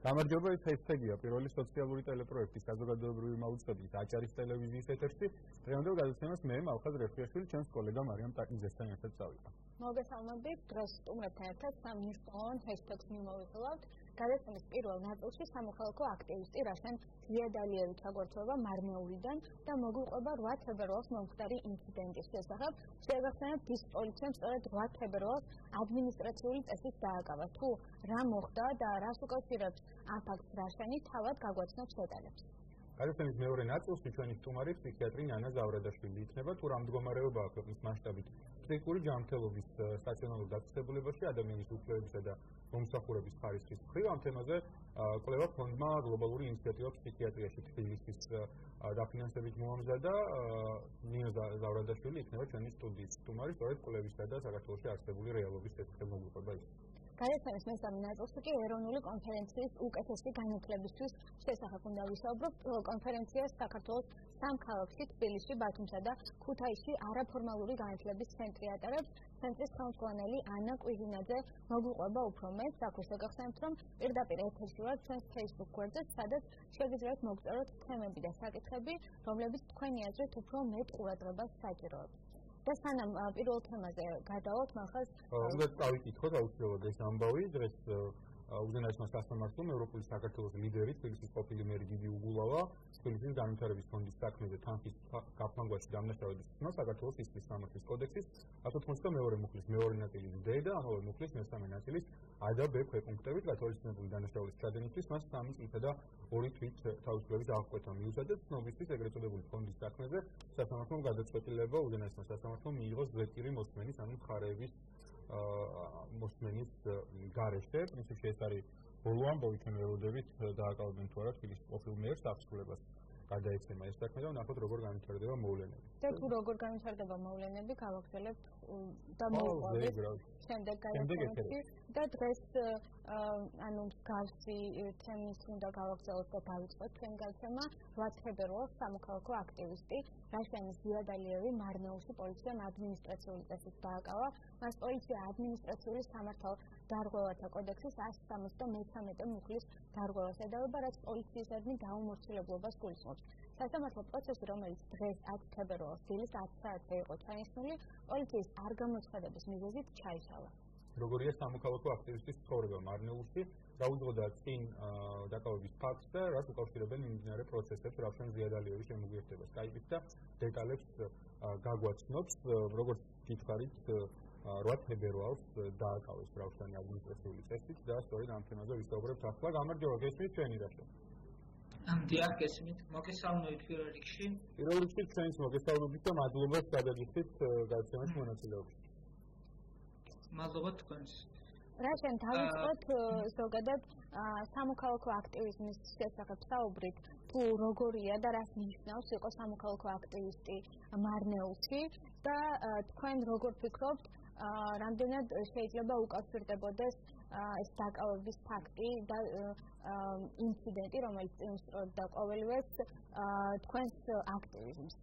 გამარჯობა, ეს ჰეშტეგია პირველი სოციალური ტელეპროექტი საზოგადოებრივი მაუწყებლით აჭარის ტელევიზიის ეთერში. დღევანდელ გადაცემას მე მალხაზ რეფიაშვილი, ჩემს კოლეგა მარიამ ტაკიძესთან ერთად წავიდა. მოგესალმებით, დღეს სტუმრებთან ერთად სამ მნიშვნელოვან ჰეშტეგს მიმოვიხილავთ. გადაცემის პირველ ნაწილში სამოქალაქო აქტივისტი რაშენ ზიადალიევი ჩაგვერთვება მარნეულიდან და მოგვიყვება 8 თებერვალს მომხდარი ინციდენტის შესახებ. შეგახსენებთ, ის პოლიციამ სწორედ 8 თებერვალს ადმინისტრაციული წესით დააკავა. თუ რა მოხდა და რას უკავშირებს ამ ფაქტს რაშენი, თავად გაგვაცნობს დეტალებს. გადაცემის მეორე ნაწილში ჩვენი სტუმარი ფსიქიატრი ნანა ზავრადაშვილი იქნება, თუ რა მდგომარეობაა ქვეყნის მასშტაბით ფსიქიკური ჯანმრთელობის სტაციონარულ დაწესებულებაში ადამიანის უფლებებისა და მომსახურების ხარისხის მხრივ. ამ თემაზე კვლევა ფონდმა გლობალური ინიციატივა ფსიქიატრიაში თბილისის დაფინანსებით მოამზადა. ნინა ზავრადაშვილი იქნება ჩვენი სტუდიის სტუმარი, სწორედ კვლევისა და საქართველოში არსებული რეალობის შესახებ მოგვიყვება ის. გადაცემის მესამე ნაწილში კი ეროვნული კონფერენციის უკეთესი განათლებისთვის შესახებ უნდა ვისაუბროთ. კონფერენციას საქართველოს სამ ქალაქში, თბილისში, ბათუმსა და ქუთაისში არაფორმალური განათლების ცენტრი ატარებს. ცენტრის ხელმძღვანელი ანა კვირინაძე მოგვიყვება უფრო მეტ. აქ შეგახსენებთ, რომ პირდაპირ ეთერში ვართ ჩვენს Facebook გვერდზე, სადაც შეგიძლიათ მოგწეროთ თემები და საკითხები, რომლებიც თქვენი აზრით უფრო მეტ ყურადღებას საჭიროებს. და სანამ პირველ თემაზე გადავალთ, მახაც უნდა წავიკითხოთ აუცილებლად ეს ამბავი. დღეს უზენაესმა სასამართლომ ევროპული საქართველოს ლიდერი, თბილისის ყოფილი მერი დიდი უგულავა, თბილისის განვითარების ფონდის საქმეზე თანხის გაფრანგვაში დამნაშავების ხმა საქართველოს ისრის სამართლის კოდექსის 182 მუხლის მეორე ნაწილის დ და ამავე მუხლის მესამე ნაწილის ა და ბ ქვეკუნქტებით გათვალისწინებული დანაშაულის ჩადენისთვის მას 3 წლითა და 2 თვით თავისუფლების აღკვეთა მიუწოდა. ცნობისთვის ეგრეთ წოდებული ფონდის საქმეზე სასამართლომ გადაწყვეტილება უზენაესმა სასამართლომ მიიღო ზეპირი მოსმენის, ანუ მხარეების მოსმენის გარეშე. პრინციპში ეს არის ბოლო ამბავი, ჩვენ ველოდებით დააკავებენ თუ არა თბილისის ყოფილ მერს აღსრულებას გადაეცემა ეს საქმე და ვნახოთ როგორ განვითარდება მოვლენები. და თუ როგორ განვითარდება მოვლენები, გავაგრძელებთ და მოვყვებით შემდეგ გადაცემაში და დღეს ანუ მსგავსი თემის უნდა გავაგრძელოთ და დავიწყოთ ჩვენი გადაცემა. 8 თებერვალს სამოქალაქო აქტივისტი რაშენ ზიადალიევი მარნეულში პოლიციამ ადმინისტრაციული წესით დააკავა. მას პოლიცია ადმინისტრაციული სამართალდარღვევათა კოდექსის 173 მუხლის დარღვევას ედავება, რაც პოლიციისადმი დაუმორჩილებლობას გულისხმობს. სასამართლო პროცესი, რომელიც დღეს 10 თებერვალს დილის 10 საათზე იყო ჩაისმული, პოლიციის არ გამოცხადების მიზეზით ჩაიშალა. როგორია სამოქალაქო აქტივისტის ცხოვრება მარნეულში, რა უძღოდა წინ დაკავების ფაქტს და რას უკავშირებენ მიმდინარე პროცესებს, რაშენ ზიადალიევი შემოგვიერთება სკაიპით და დეტალებს გაგვაცნობს. როგორც გითხარით, 8 თებერვალს დააკავეს რავშანი ადმინისტრაციული წესით და სწორედ ამ თემაზე ვისაუბრებთ ახლა. გამარჯობა, გესმით ჩვენი რაშენ? დიახ, გესმით. მოგესალმებით პირველ რიგში. პირველ რიგში ჩვენს მოგესალმებით და მადლობას გადაგიხდით გადაცემაში მონაწილეობის. მადლობა თქვენს. რაშენ დავიწყოთ ზოგადად სამოქალაქო აქტივიზმის შესახებ საუბრით, თუ როგორია და რას ნიშნავს იყო სამოქალაქო აქტივისტი მარნეულში და თქვენ როგორ ფიქრობთ, რამდენად შეიძლება უკავშირდებოდეს ეს დაკავების ფაქტი და ინციდენტი, რომელიც წინსწრებდა ყოველივეს თქვენს აქტივიზმს?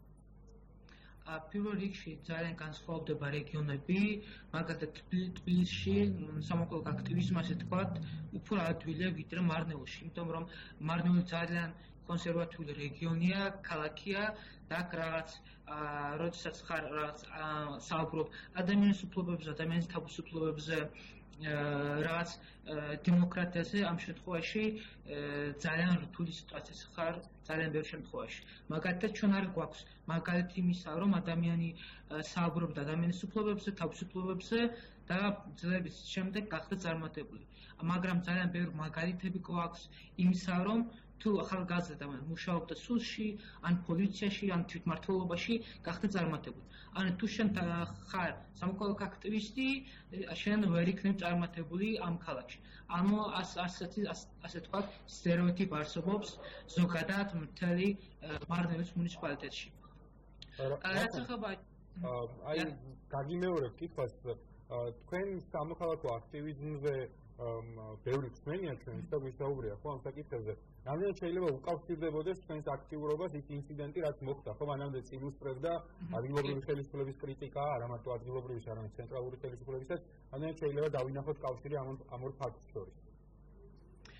პირველ რიგში ძალიან განსხვავდება რეგიონები, მაგალითად თბილისში სამოქალაქო აქტივიზმი, ასე თქვათ, უფრო ადვილია ვიდრე მარნეულში, იმიტომ რომ მარნეული ძალიან კონსერვატიული რეგიონია, ქალაქია და აქ რაღაც როდესაც ხარ რაღაც საუბრობ ადამიანის უფლებებზე, ადამიანის თავისუფლებებზე, რაღაც დემოკრატიაზე, ამ შემთხვევაში ძალიან რთული სიტუაციაში ხარ ძალიან ბევრ შემთხვევაში. მაგალითად ჩვენ არ გვაქვს მაგალითი იმისა, რომ ადამიანი საუბრობდა ადამიანის უფლებებზე, თავისუფლებებზე და ძილების შემდეგ გახდა წარმატებული. მაგრამ ძალიან ბევრ მაგალითები გვაქვს იმისა, რომ თუ ახალგაზრდა მუშაობდა სულში, ან პოლიციაში, ან თვითმმართველობაში, გახდა წარმატებული. ან თუ შენ ხარ სამოქალაქო აქტივისტი, შენ ვერ იქნებ წარმატებული ამ ქალაქში. ანუ ასე თქვათ, სტერეოტიპ არსებობს ზოგადად მთელი მარნეულის მუნიციპალიტეტში. რაც ახლა აი გაგიმეორებ კითხვას, თქვენ სამოქალაქო აქტივიზმზე ბევრი ხმენია ჩვენს და ვისაუბრია ხო ამ საკითხებზე. რამდენად შეიძლება უკავშირდებოდეს თქვენს აქტიურობას ის ინციდენტი, რაც მოხდა, ხო მანამდე წინუსწრებდა ადგილობრივი ხელისუფლების კრიტიკა, არა მარტო ადგილობრივის, არამედ ცენტრალური ხელისუფლებისაც. რამდენად შეიძლება დავინახოთ კავშირი ამ ორ ფაქტს შორის?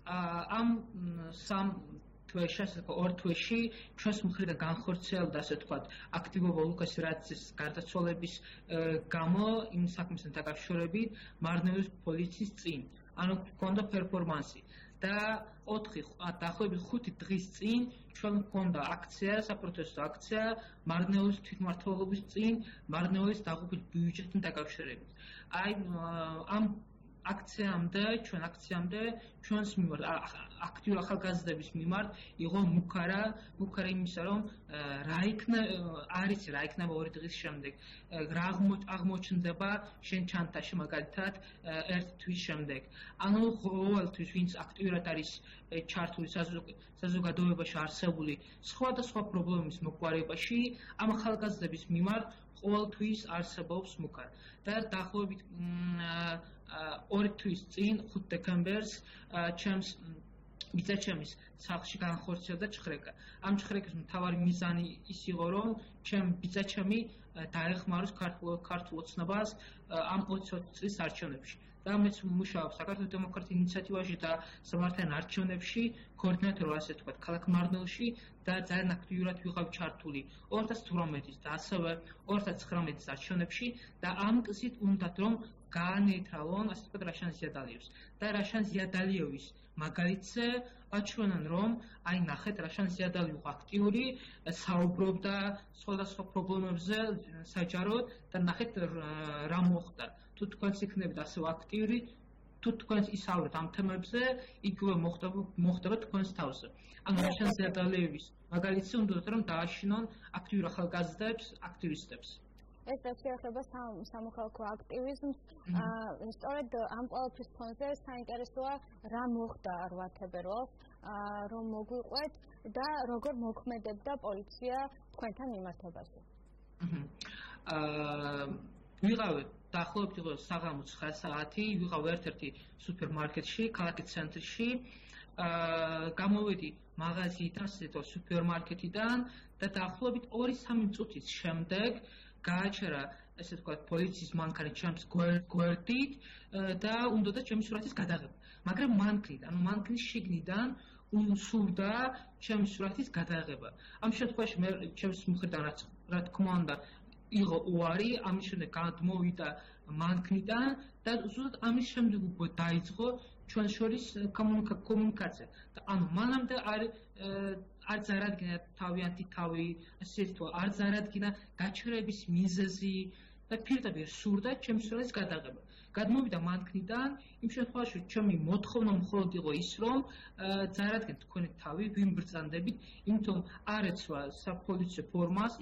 ამ სამ ორ თვეში ჩვენს მხრიდან განხორციელდა ასე ვთქვათ აქტივობა ლუკას რაცის გარდაცვალების გამო იმ საქმესთან დაკავშირებით მარნეულის პოლიციის წინ ანუ ჰქონდა პერფორმანსი და 4 დღის წინ ჩვენ ჰქონდა აქცია საპროტესტო აქცია მარნეულის თვითმმართველობის წინ მარნეულის დაღუპვის ბიუჯეტთან დაკავშირებით აი ამ აქციამდე ჩვენს მიმართ აქტიურ ახალგაზრდების მიმართ იყო მუქარა იმისა რომ რა იქნება 2 დღის შემდეგ რა აღმოჩნდება შენ ჩანთაში მაგალითად 1 თვის შემდეგ ანუ ყოველთვის ვინც აქტიურად არის ჩართული საზოგადოებაში არსებული სხვადასხვა პრობლემის მოგვარებაში ამ ახალგაზრდების მიმართ ყოველთვის არსებობს მუქარა და დაახლოებით 2 თვის წინ 5 დეკემბერს ჩემს ბიძაჩემის სახლში განხორციელდა ჭხრეკა. ამ ჭხრეკის მთავარი მიზანი ის იყო, რომ ჩემ ბიძაჩემი დაეხმაროს ქართულ ოცნებას ამ 20 წლის არჩევნებში. და მეც მუშაობ საქართველოს დემოკრატიულ ინიციატივაში და სამართლიან არჩევნებში, კოორდინატორად ასე ვთქვათ, ქალაქ მარნეულში და ძალიან აქტიურად ვიყავ ჩართული 2018-ის და ასევე 2019-ის არჩევნებში და ამ გზით უნდათ რომ გაანეიტრალონ ასე ვთქვათ რაშან ზიადალიევს და რაშან ზიადალიევის მაგალითზე აჩვენონ რომ აი ნახეთ რაშან ზიადალიევ აქტიური საუბრობდა სხვადასხვა პრობლემებზე საჯაროდ და ნახეთ რა მოხდა თუ თქვენს იქნებით ასევე აქტიური თუ თქვენს ისაუბრეთ ამ თემებზე იგივე მოხდება თქვენს თავზე ანუ რაშან ზიადალიევის მაგალითზე უნდათ რომ დააშინონ აქტიურ ახალგაზრდებს აქტივისტებს ეს შეეხება სამოქალაქო აქტივიზმს სწორედ ამ ყველაფრის ფონზე საინტერესოა რა მოხდა 8 თებერვალს რომ მოგვიყვეთ და როგორ მოქმედებდა პოლიცია თქვენთან მიმართებაში ვიყავით დაახლოებით იყო საღამო 9 საათი ვიყავ ერთ-ერთი სუპერმარკეტში ქალაქის ცენტრში გამოვედი მაღაზიიდან ასეთო სუპერმარკეტიდან და დაახლოებით 2-3 წუთის შემდეგ გააჩერა ესე ვთქვათ პოლიციის მანქანა ჩემს გვერდით და უნდოდა ჩემი სურათის გადაღება მაგრამ მანქანის შიგნიდან სურდა ჩემი სურათის გადაღება ამ შემთხვევაში მე ჩემს მხრიდან რა თქმა უნდა იყო უარი ამის შემდეგ გადმოვიდა მანქნიდან და ზუსტად ამის შემდეგ უკვე დაიწყო ჩვენ შორის კომუნიკაცია და ანუ მანამდე არ ზარადგინა თავიანთი თავი ასე თუ არ ზარადგინა გაჩერების მიზეზი და პირდაპირ სურდა ჩემს სურათის გადაღება გადმოვიდა მანქნიდან იმ შემთხვევაში ჩემი მოთხოვნა მხოლოდ იყო ის რომ ზარადგინეთ თქვენი თავი ვინ ბრძანდებით იმიტომ არ ეცვა საპოლიციო ფორმას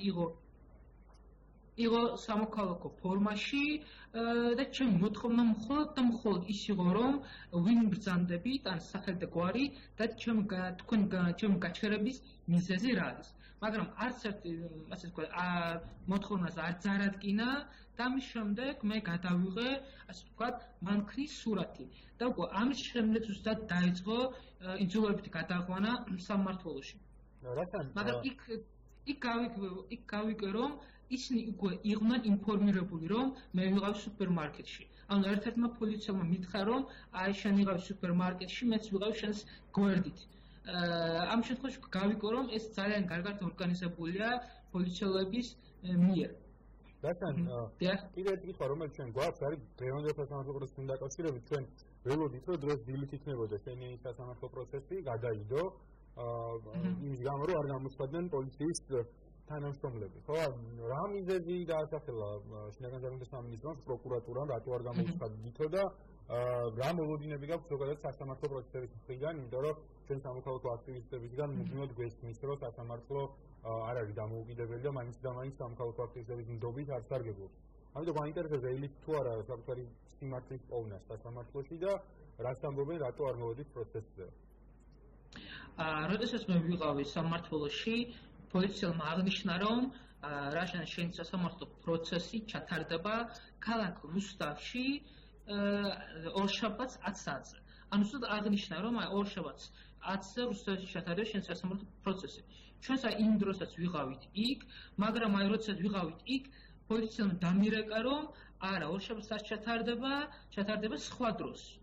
იყო სამოქალაქო ფორმაში და ჩემი მოთხოვნა მხოლოდ ის იყო რომ ვინ ბრძანდებით ან სახელი და გვარი და ჩემი გაჩერების მიზეზი რა არის მაგრამ არც ერთი ასე ვთქვათ მოთხოვნაზე არ ზარადგინა და ამის შემდეგ მე გადავიღე ასე ვთქვათ მანქნის სურათი და უკვე ამის შემდეგ ზუსტად დაიწყო იძულებითი გადაყვანა სამმართველოში მაგრამ იქ გავიგე რომ ისინი უკვე იყვნენ ინფორმირებული რომ მე ვიყავ სუპერმარკეტში. ანუ ერთ-ერთმა პოლიციელმა მითხრა რომ აი შენ ვიყავ სუპერმარკეტში, მეც ვიყავ შენს გვერდით. ამ შემთხვევაში გავიგო რომ ეს ძალიან კარგად ორგანიზებულია პოლიციელების მიერ. ბატონ, კიდევ ერთი კითხვა რომელიც ჩვენ გვაქვს არის დღევანდელ სასამართლო პროცესთან დაკავშირებით ჩვენ ველოდით რომ დღეს დილით იქნებოდა შენი სასამართლო პროცესი გადაიდო იმის გამო რომ არ გამოცხადდნენ პოლიციის თანამშრომლები ხო რა მიზეზი დაასახელა შინაგან საქმეთა სამინისტროს პროკურატურამ რატო არ გამოუცხადებითო და რა მოლოდინები გაქვს ზოგადად სასამართლო პროცესების მხრიდან იმიტომ რომ ჩვენ სამოქალაქო აქტივისტებისგან მუდმივად გვესმის რომ სასამართლო არ არის დამოუკიდებელი და მაინც სამოქალაქო აქტივისტების ნდობით არ სარგებლობს ამიტომ მაინტერესებს ეილით თუ არა საკუთარი სიმართლის პოვნა სასამართლოში და რაც ამბობენ რატო არ მოვედით პროცესზე როდესაც მე ვიყავი სამმართველოში პოლიციელმა აღნიშნა რომ რაშან შენი სასამართლო პროცესი ჩატარდება ქალაქ რუსთავში ორშაბათს 10 საათზე. ანუ ზუსტად აღნიშნა რომ ორშაბათს 10-ზე რუსთავში ჩატარდება შენი სასამართლო პროცესი. ჩვენს იმ დროსაც ვიყავით იქ, მაგრამ აი როდესაც ვიყავით იქ, პოლიციელმა დამირეკა რომ არა, ორშაბათს არ ჩატარდება სხვა დროს.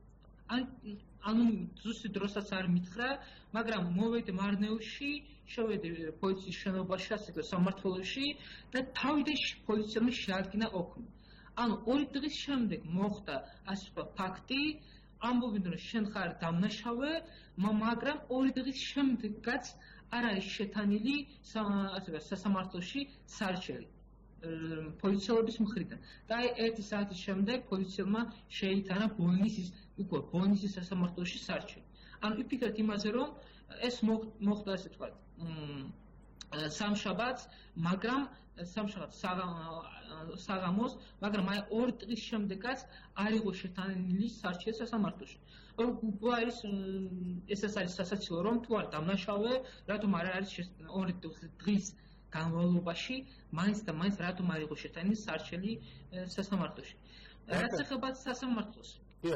ანუ ზუსტი დროსაც არ მითხრა, მაგრამ მოვედი მარნეულში, შევედი პოლიციის შენობაში, ასე ვთქვათ, სამმართველოში და თავიდან პოლიციამ შეადგინა ოქმი. ანუ 2 დღის შემდეგ მოხდა ასე ვთქვათ ფაქტი, ამბობენ რომ შენ ხარ დამნაშავე, მაგრამ 2 დღის შემდეგაც არ არის შეთანილი ასე ვთქვათ სასამართლოში სარჩელი. პოლიციელების მხრიდან. და აი 1 საათის შემდეგ პოლიციელმა შეიტანა ბოლნისის სასამართლოში სარჩელი. ანუ იფიქრეთ იმაზე, რომ ეს მოხდა ასე ვთქვათ, სამშაბათს, მაგრამ სამშაბათს საღამოს, მაგრამ აი 2 დღის შემდეგაც არ იყო შეთანილი სარჩელი სასამართლოში. არის ეს არის სასაცილო, რომ თუ არ დამნაშავე, რატომ არ არის 2 დღის განმავლობაში მაინც და მაინც რატომ არ იყო შეტანილი სარჩელი სასამართლოში. რაც ეხება სასამართლოს.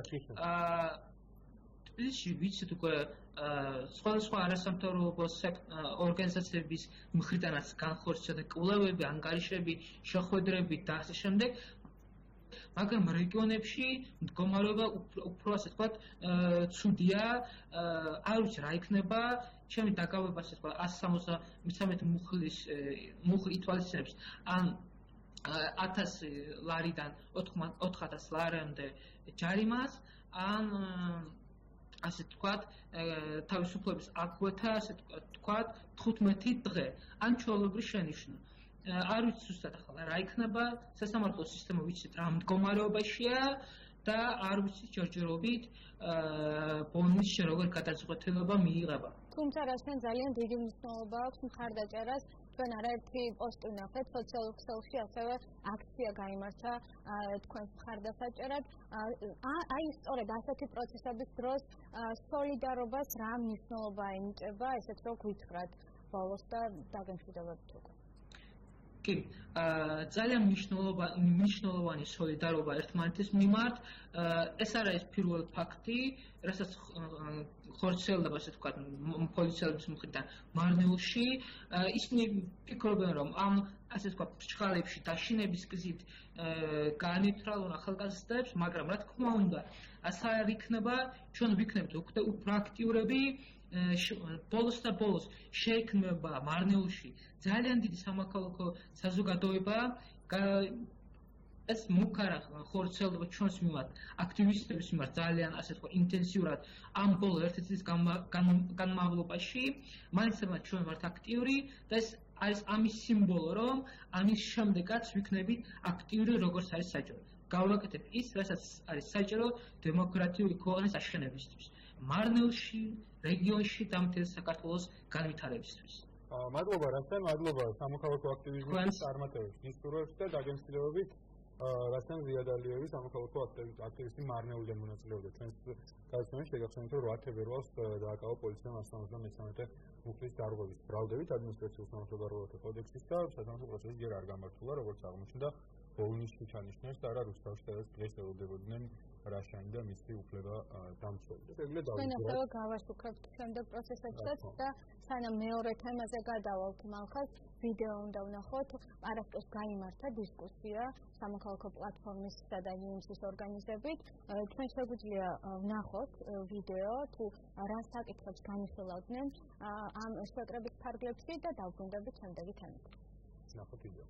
თბილისში ვიცით უკვე სხვადასხვა არასამთავრობო ორგანიზაციების მხრიდანაც განხორციელდა კვლევები, ანგარიშები, შეხვედრები და ასე შემდეგ. მაგრამ რეგიონებში მდგომარეობა უფრო ასე ვთქვათ, ცუდია, არ ვიცი რა იქნება. ჩემი დაკავება ასე ვთქვათ 173 მუხლი ითვალისწინებს ან 1000 ლარიდან 4000 ლარამდე ჯარიმას, ან ასე ვთქვათ თავისუფლების აკვეთა, ასე ვთქვათ 15 დღე, ან ჩვეულებრივ შენიშვნა. არ ვიცი ზუსტად ახლა რა იქნება, სასამართლო სისტემა ვიცით რა მდგომარეობაშია და არ ვიცით ჯერჯერობით ბონუსი როგორ გადაწყვეტილება მიიღება. თუმცა რასთან ძალიან დიდი მნიშვნელობა აქვს მხარდაჭერას. თქვენ არაერთი პოსტი ვნახეთ სოციალურ ქსელში, ასევე აქცია გაიმართა თქვენს მხარდასაჭერად. აი სწორედ ასეთი პროცესების დროს სოლიდარობას რა მნიშვნელობა ენიჭება, ესეც რო გვითხრათ ბოლოს და დაგემშვიდობებთ უკვე. კი, ძალიან მნიშვნელოვანი სოლიდარობა ერთმანეთის მიმართ. ეს არის პირველ ფაქტი, რასაც ხორციელდება, ასე ვთქვათ, პოლიციელების მხრიდან მარნეულში. ისინი ფიქრობენ, რომ ამ ასე ვთქვათ, ფშხალებში დაშინების გზით განვითრალონ ახალგაზრდებს, მაგრამ რა თქმა უნდა, ასე არ იქნება, ჩვენ ვიქნებთ უფრო აქტიურები. ბოლოს და ბოლოს შეიქმნება მარნეულში ძალიან დიდი სამოქალაქო საზოგადოება. ეს მუქარა ხორციელდება ჩვენს მიმართ, აქტივისტების მიმართ ძალიან ასე ვთქვათ ინტენსიურად ამ ბოლო 1 წლის განმავლობაში. მაინც ჩვენ ვართ აქტიური და ეს არის ამის სიმბოლო, რომ ამის შემდეგაც ვიქნებით აქტიური როგორც არის საჭირო. გავაკეთებ ის, რასაც არის საჭირო დემოკრატიული ქვეყნის აშენებისთვის. მარნეულში, რეგიონში და მთელ საქართველოს განვითარებისთვის. მადლობა რასთან, მადლობა სამოქალაქო აქტივიზმის წარმატებებს, ინსტიტუტებს და დაგემსტილებით რასთან ზიადალიევი სამოქალაქო აქტივისტი მარნეულიდან მონაწილეობდა ჩვენს გადაცემაში. შეგახსენებთ, რომ 8 ფებრუარს დააკავა პოლიციამ 173 მუხლის დარღვევის ბრალდებით ადმინისტრაციულ სამართლებრივ კოდექსის და სასამართლო პროცესი ჯერ არ გამართულა, როგორც აღმოჩნდა ბოლნისში ჩანიშნეს და არა რუსთავში, სადაც დღეს ელოდებოდნენ რაშანი და მისი უფლება დამცველდა. ჩვენ ასევე გავასუქებთ შემდეგ პროცესებსაც და სანამ მეორე თემაზე გადავალთ მალხას, ვიდეო უნდა ვნახოთ. არასდროს გაიმართა დისკუსია სამოქალაქო პლატფორმისა და UMC-ის ორგანიზებით. ჩვენ შეგვიძლია ვნახოთ ვიდეო, თუ რა საკითხებს განიხილავდნენ ამ შეკრების ფარგლებში და დავბრუნდებით შემდეგი თემით. ვნახოთ ვიდეო.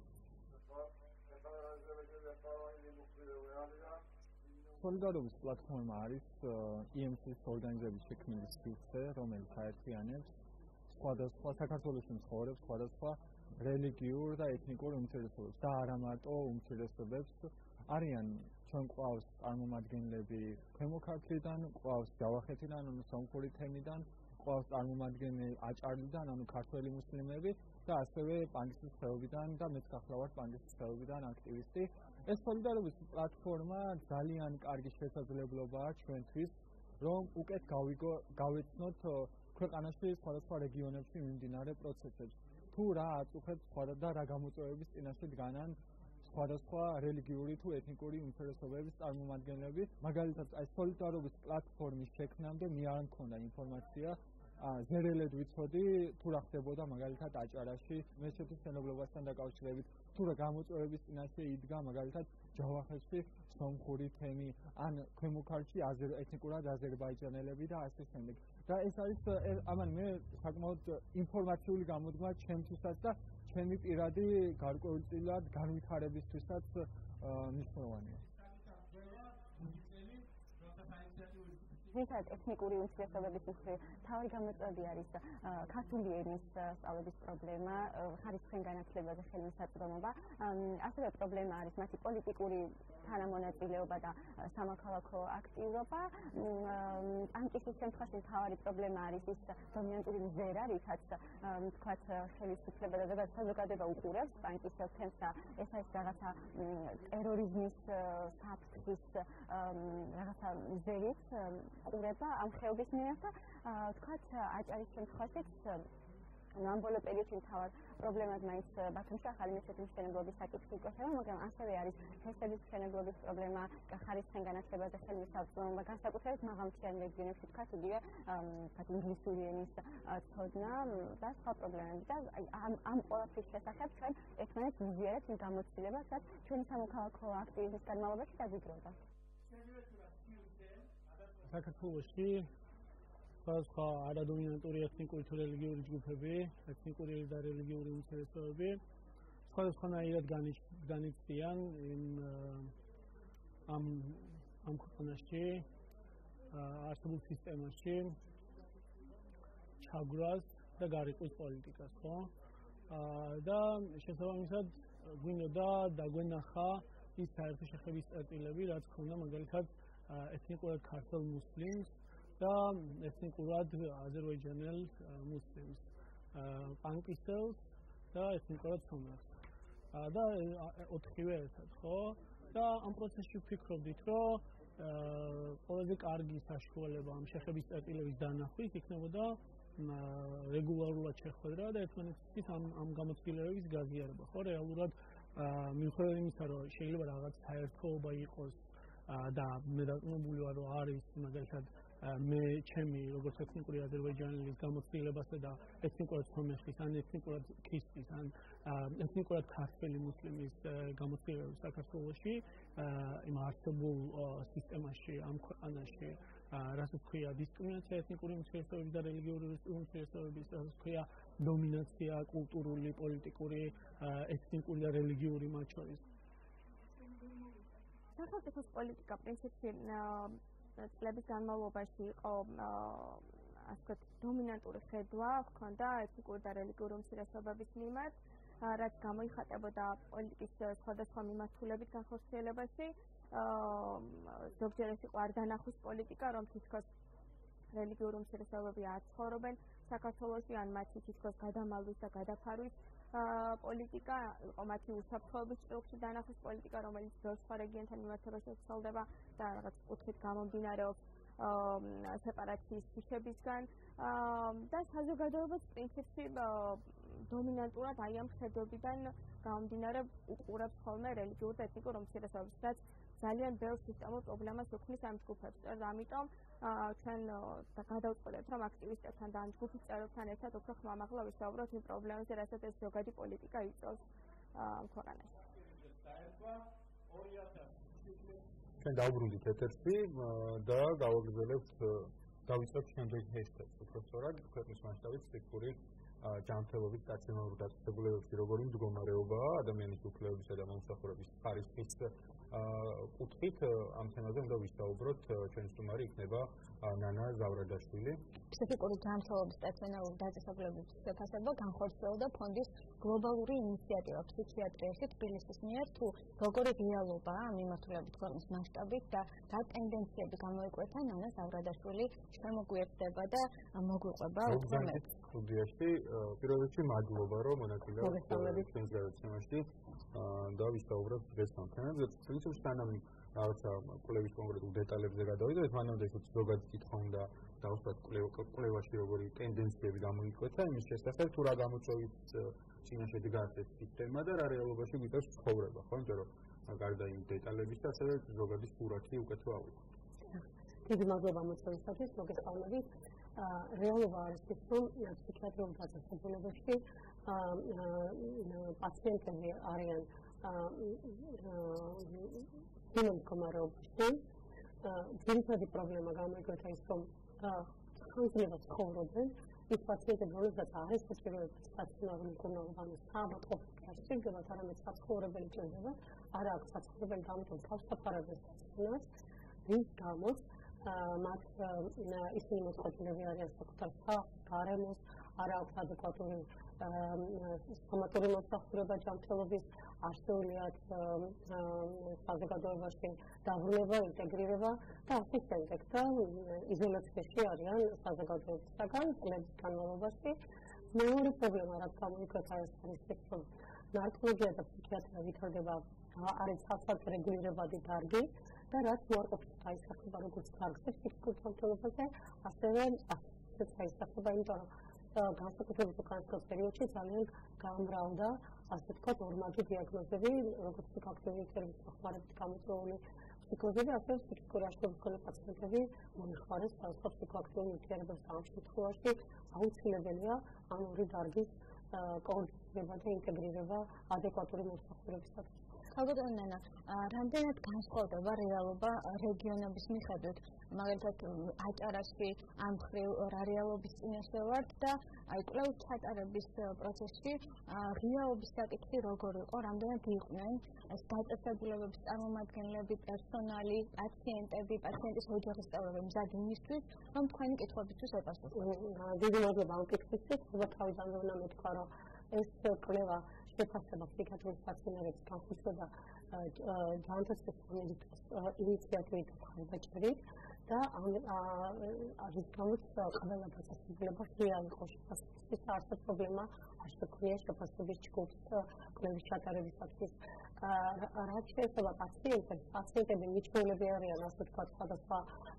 სოლიდარობის პლატფორმა არის EMC-ის ორგანიზების შექმნის სივრცე, რომელიც აერთიანებს სხვადასხვა საქართველოში მცხოვრებს სხვადასხვა რელიგიურ და ეთნიკურ უმცირესობებს და არა მარტო უმცირესობებს. არიან ჩვენ ყავს წარმომადგენლები ქვემო ქართლიდან, ყავს ჯავახეთიდან, ანუ სომხური თემიდან, ყავს წარმომადგენლები აჭარიდან, ანუ ქართველი მუსლიმები და ასევე პანგისის ხეობიდან და მეც ახლა ვარ პანგისის ხეობიდან აქტივისტი. ეს სოლიდარობის პლატფორმა ძალიან კარგი შესაძლებლობაა ჩვენთვის, რომ უკეთ გავეცნოთ ქვეყანაში სხვადასხვა რეგიონებში მიმდინარე პროცესებს. თუ რა აწუხებს და რა გამოწვევების წინაშე დგანან სხვადასხვა რელიგიური თუ ეთნიკური უმცირესობების წარმომადგენლები. მაგალითად, აი სოლიდარობის პლატფორმის შექმნამდე მე არ მქონდა ინფორმაცია ზერელედ ვიცოდი თუ რა ხდებოდა მაგალითად აჭარაში მეჩეთის მშენებლობასთან დაკავშირებით, თუ რა გამოწვევების წინაშე იდგა მაგალითად ჯავახეთში სომხური თემი, ან ქვემო ქართლში ეთნიკურად აზერბაიჯანელები და ასე შემდეგ. და ეს არის ამან მე საკმაოდ ინფორმაციული გამოდგმა ჩემთვისაც და ჩემი პირადი გარკვეულწილად განვითარებისთვისაც მნიშვნელოვანია. ვინცად ეთნიკური უმცირესობების მთავარი გამოწვევები არის ქართული ენის სწავლების პრობლემა, ხარისხიან განათლებაზე ხელმისაწვდომობა, ასევე პრობლემა არის მათი პოლიტიკური თანამონაწილეობა და სამოქალაქო აქტიურობა. პანკისის შემთხვევაში მთავარი პრობლემა არის ის დომინანტური მზერა, რითაც თქვათ ხელისუფლება და საზოგადოება უყურებს პანკის თემს და ეს არის რაღაცა ტერორიზმის საფრთხის რაღაცა მზერით ყურება ამ ხეობის მიერ და თქვათ აჭარის შემთხვევაშიც ამ ბოლო პერიოდში მთავარ პრობლემად მაინც ბაქოში ახალი მეჩეთის მშენებლობის საკითხი იქნება, მაგრამ ასევე არის თესლების მშენებლობის პრობლემა, ხარისხიან განათლებაზე ხელმისაწვდომობა, განსაკუთრებით მაღალმთიან რეგიონებში თქვათ იგივე ინგლისური ენის ცოდნა და სხვა პრობლემები და ამ ყველაფრის შესახებ ჩვენ ერთმანეთს ვიზიარებთ იმ გამოცდილებას, რაც ჩვენი სამოქალაქო აქტივიზმის განმავლობაში დაგვიგროვდა. საქართველოში სხვა არადომინანტური ეთნიკური თუ რელიგიური ჯგუფები, ეთნიკური და რელიგიური უმცირესობები სხვადასხვანაირად განიცდიან ამ ქვეყანაში არსებულ სისტემაში ჩაგვრას და გარიყვის პოლიტიკას, ხო? და შესაბამისად გვინდოდა დაგვენახა ის საერთო შეხების წერტილები, რაც ქონდა მაგალითად ეთნიკურად ქართულ მუსლიმს და ეთნიკურად აზერბაიჯანელ მუსლიმს, პანკისტელს და ეთნიკურად სომეხს. და ოთხივე ერთად, ხო? და ამ პროცესში ვფიქრობდით, რომ ყველაზე კარგი საშუალება ამ შეხების წერტილების დანახვის იქნებოდა რეგულარულად შეხვედრა და ერთმანეთისთვის ამ გამოცდილებების გაზიარება, ხო? რეალურად მიუხედავად იმისა, რომ შეიძლება რაღაც საერთოობა იყოს და მე დარწმუნებული ვარ, რომ არის მაგალითად მე ჩემი როგორც ეთნიკური აზერბაიჯანელის გამოცდილებასა და ეთნიკურად სომეხის, ან ეთნიკურად ქისტის, ან ეთნიკურად ქართველი მუსლიმის გამოცდილებებს საქართველოში იმ არსებულ სისტემაში, ამ ქვეყანაში, რასაც ქვია დისკრიმინაცია ეთნიკური უმცირესობების და რელიგიური უმცირესობების, რასაც ქვია დომინაცია კულტურული, პოლიტიკური, ეთნიკური და რელიგიური მათ შორის. სახელმწიფოს პოლიტიკა პრინციპში წლების განმავლობაში იყო ასე ვთქვათ დომინანტური ხედვა ჰქონდა ეთნიკური და რელიგიური უმცირესობების მიმართ, რაც გამოიხატებოდა პოლიტიკის სხვადასხვა მიმართულებით განხორციელებაში. ზოგჯერ ეს იყო არ დანახვის პოლიტიკა, რომ თითქოს რელიგიური უმცირესობები არ ცხოვრობენ საქართველოში, ან მათი თითქოს გადამალვის და გადაფარვის პოლიტიკა, იყო მათი უსაფრთხოების ჭრილში დანახვის პოლიტიკა, რომელიც ბევრ სხვა რეგიონთან მიმართებაში ვრცელდება და რაღაც კუთხით გამომდინარეობს სეპარაციის ფიშებისგან და საზოგადოებაც პრინციპში დომინანტურად აი ამ ხედვებიდან გამომდინარე უყურებს ხოლმე რელიგიურ და ეთნიკურ უმცირესობებს, რაც ძალიან ბევრ სისტემურ პრობლემას უქმნის ამ ჯგუფებს. ამიტომ ჩვენ გადავწყვეტეთ, რომ აქტივისტებთან და ამ ჯგუფის წევრებთან ერთად უფრო ხმამაღლა ვისაუბროთ იმ პრობლემებზე, რასაც ეს ზოგადი პოლიტიკა იწვევს ქვეყანაში. ჩვენ დავბრუნდით ეთერში და გავაგრძელებთ დავიწყებთ შემდეგ ჰეშტეგს, უბრალოდ ქვეყნის მასშტაბით სექტორი ჯანმრთელობის სტაციონარულ დაწესებულებებში როგორი მდგომარეობაა ადამიანის უფლებებისა და მომსახურების ხარისხის კუთხით ამ თემაზე უნდა ვისაუბროთ. ჩვენი სტუმარი იქნება ნანა ზავრადაშვილი. ფსიქიკური ჯანმრთელობის სტაციონარული დაწესებულებების შეფასება განხორციელდა ფონდის გლობალური ინიციატივა ფსიქიატრიაში თბილისის მიერ. თუ როგორი რეალობაა ამ მიმართულებით ქვეყნის მასშტაბით და რა ტენდენციები გამოიკვეთა, ნანა ზავრადაშვილი შემოგვიერთდება და მოგვიყვება უთხოვნად. სტუდიაში პირველ რიგში მადლობა, რომ მონაწილეობთ ჩვენს გადაცემაში და ვისაუბრებთ დღეს ამ თემებზე. პრინციპში სანამ რაღაცა კვლევის კონკრეტულ დეტალებზე გადავიდეთ, მანამდე ისიც ზოგადად კითხვა უნდა დავსვათ კვლევაში როგორი ტენდენციები გამოიკვეთა იმის შესახებ, თუ რა გამოწვევით წინაშე დგას ეს სისტემა და რა რეალობაში გვიწევს ცხოვრება, ხო? იმიტომ რომ გარდა იმ დეტალებისა, ასევე ზოგადი სურათი უკეთო ავიღოთ. დიდი მადლობა მოწვევისათვის, მოგესალმებით. რეალობა არის ის, რომ ფსიქიატრიულ დაწესებულებებში პაციენტები არიან იმ მდგომარეობაში, ძირითადი პრობლემა გამოიკვეთა ის, რომ ხანძრება ცხოვრობენ, ის პაციენტები, რომელსაც არის საჭიროება სტაციონარული მკურნალობა, ანუ საავადმყოფო ყოფნა სჭირდებათ, არამედ საცხოვრებელი ჭირდებათ, არა აქვს საცხოვრებელი, ამიტომ თავს აფარებენ სტაციონარს, რის გამოც მათ ისინი მოწყობილები არიან საკუთარ სახლს, გარემოს, არ აქვს ადეკვატური სტომატური მოსახურება ჯანმრთელობის, არსებობლიათ საზოგადოებაში დაბრუნება, ინტეგრირება და ასე შემდეგ და იზოლაციაში არიან საზოგადოებისაგან წლების განმავლობაში. მეორე პრობლემა, რაც გამოიკვეთა, ეს არის ის, რომ ნარკოლოგია და ფსიქიატრია ვითარდება არის ცალკე რეგულირებადი დარგი და რაც უარყოფით აისახება როგორც დარგზე ფსიქიკურ ჯანმრთელობაზე, ასევე ასეც აისახება, იმიტომ რომ განსაკუთრებით უკანასკნელ პერიოდში ძალიან გამრავლდა, ასე ვთქვათ, ორმაგი დიაგნოზები, როგორც ფსიქოაქტიური ნივთიერების მოხმარებით გამოწვეული ფსიქოზები, ასევე ფსიქიკური აშლილობის მქონე პაციენტები მომიხმარეს სხვადასხვა ფსიქოაქტიური ნივთიერებებს. ამ შემთხვევაში აუცილებელია ამ ორი დარგის კოორდინირება და ინტეგრირება ადეკვატური მოსახურებისათვის. ალბათ ნანა, რამდენად განსხვავდება რეალობა რეგიონების მიხედვით? მაგალითად, აჭარაში ამ მხრივ რა რეალობის წინაშე ვართ და აი კვლევ ჩატარების პროცესში ღიაობის საკითხი როგორ იყო, რამდენად იყვნენ ეს დაწესებულებების წარმომადგენლები, პერსონალი, პაციენტის ოჯახის წევრები მზად იმისთვის, რომ თქვენი კითხვებისთვის ეპასუხოთ. დიდი მადლობა ამ კითხვისთვის. თავიდან უნდა მეთქვა, რომ ეს კვლევა შეფასება ფსიქიატრიის სტაციონარების განხორციელება ჯანმრთელობის სამინისტროს ინიციატივით მხარდაჭერით და ამის გამოც ყველა დაწესებულება ღია იყო შეფასების არც პრობლემა არ შექმნია შეფასების ჯგუფს კვლევის ჩატარებისათვის. რაც შეეხება პაციენტები მიჩვეულები არიან, ასე ვთქვათ, სხვადასხვა